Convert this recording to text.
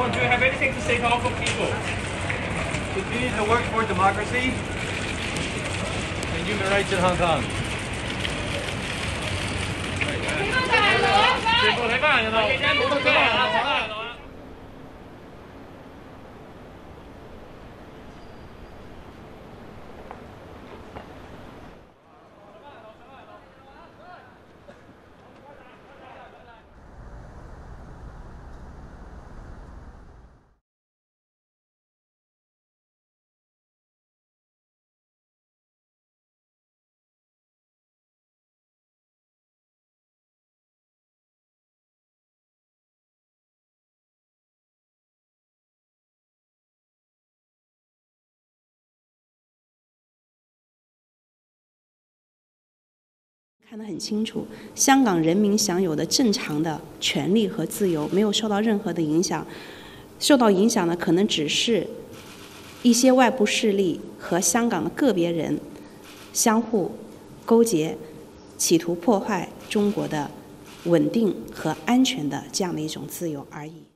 Go on, do you have anything to say to Hong Kong people? Continue to work for democracy and human rights in Hong Kong. 全部睇翻人咯。 看得很清楚，香港人民享有的正常的权利和自由没有受到任何的影响，受到影响的可能只是一些外部势力和香港的个别人相互勾结，企图破坏中国的稳定和安全的这样的一种自由而已。